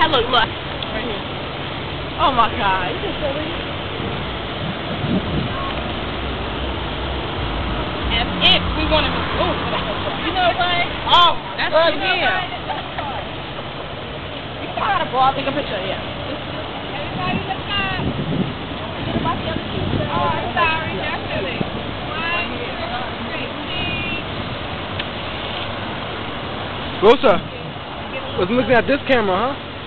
look. Right here. Oh my God. This is silly. As if we want to move for the whole time. You know what? Oh, that's good here. You got a ball. Take a picture, yeah. Everybody look up. Get about the other two. Oh, I'm sorry. Definitely. 1, 2, 3, cheese. Rosa, was looking at this camera, huh?